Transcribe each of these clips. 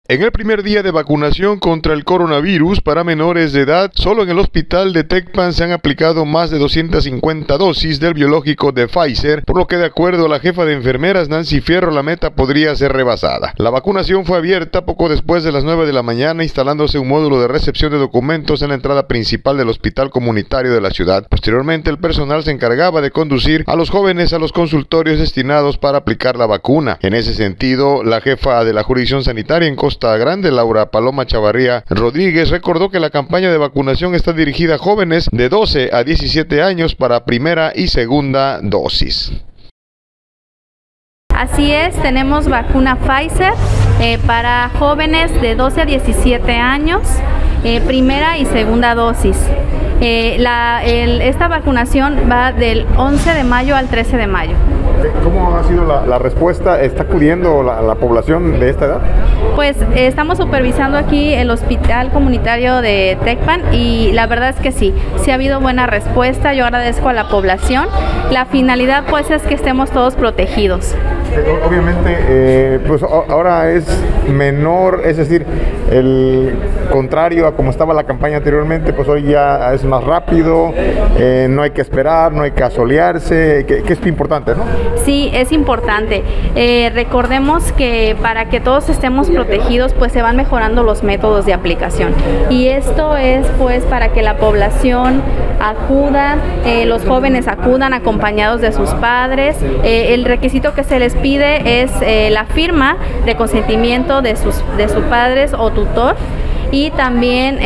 En el primer día de vacunación contra el coronavirus para menores de edad, solo en el hospital de Tecpan se han aplicado más de 250 dosis del biológico de Pfizer, por lo que de acuerdo a la jefa de enfermeras Nancy Fierro, la meta podría ser rebasada. La vacunación fue abierta poco después de las 9 de la mañana, instalándose un módulo de recepción de documentos en la entrada principal del hospital comunitario de la ciudad. Posteriormente, el personal se encargaba de conducir a los jóvenes a los consultorios destinados para aplicar la vacuna. En ese sentido, la jefa de la jurisdicción sanitaria en Costa Grande, Laura Paloma Chavarría Rodríguez, recordó que la campaña de vacunación está dirigida a jóvenes de 12 a 17 años para primera y segunda dosis. Así es, tenemos vacuna Pfizer para jóvenes de 12 a 17 años, primera y segunda dosis. Esta vacunación va del 11 de mayo al 13 de mayo. ¿Cómo ha sido la respuesta? ¿Está acudiendo la población de esta edad? Pues estamos supervisando aquí el hospital comunitario de Tecpan y la verdad es que sí ha habido buena respuesta. Yo agradezco a la población. La finalidad pues es que estemos todos protegidos. Obviamente, pues ahora es menor, es decir, el contrario a como estaba la campaña anteriormente, pues hoy ya es más rápido, no hay que esperar, no hay que asolearse, que es importante, ¿no? Sí, es importante. Recordemos que para que todos estemos protegidos, pues se van mejorando los métodos de aplicación. Y esto es pues para que la población acuda, los jóvenes acudan acompañados de sus padres. El requisito que se les pide es la firma de consentimiento de sus padres o tutor. Y también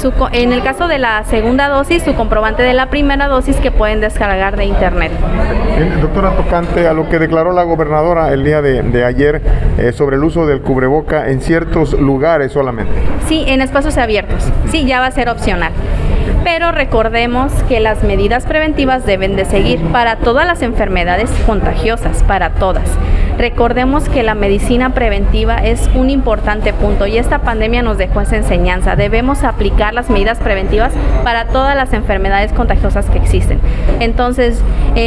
en el caso de la segunda dosis, su comprobante de la primera dosis que pueden descargar de internet. Bien, doctora, tocante a lo que declaró la gobernadora el día de ayer sobre el uso del cubreboca en ciertos lugares solamente. Sí, en espacios abiertos. Sí, ya va a ser opcional. Pero recordemos que las medidas preventivas deben de seguir para todas las enfermedades contagiosas, para todas. Recordemos que la medicina preventiva es un importante punto y esta pandemia nos dejó esa enseñanza. Debemos aplicar las medidas preventivas para todas las enfermedades contagiosas que existen. Entonces,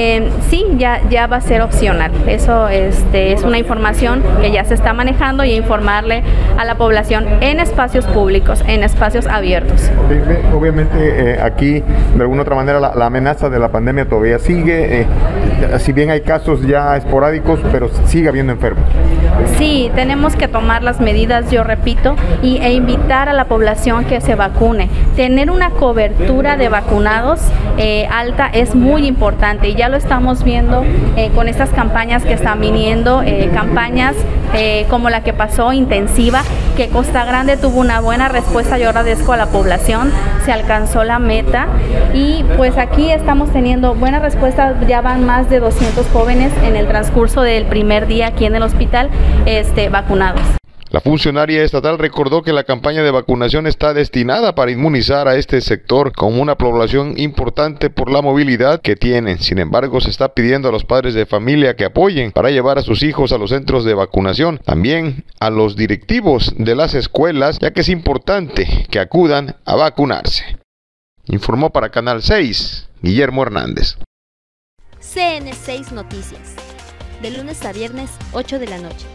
sí, ya va a ser opcional. Eso es una información que ya se está manejando y informarle a la población en espacios públicos, en espacios abiertos. Obviamente, aquí, de alguna otra manera, la amenaza de la pandemia todavía sigue. Si bien hay casos ya esporádicos, pero sigue habiendo enfermos. Sí, tenemos que tomar las medidas, yo repito, e invitar a la población que se vacune. Tener una cobertura de vacunados alta es muy importante y ya lo estamos viendo con estas campañas que están viniendo, campañas como la que pasó intensiva, que Costa Grande tuvo una buena respuesta. Yo agradezco a la población, se alcanzó la meta y pues aquí estamos teniendo buena respuesta. Ya van más de 200 jóvenes en el transcurso del primer día aquí en el hospital vacunados. La funcionaria estatal recordó que la campaña de vacunación está destinada para inmunizar a este sector como una población importante por la movilidad que tienen. Sin embargo, se está pidiendo a los padres de familia que apoyen para llevar a sus hijos a los centros de vacunación. También a los directivos de las escuelas, ya que es importante que acudan a vacunarse. Informó para Canal 6, Guillermo Hernández. CN6 Noticias, de lunes a viernes, 8 de la noche.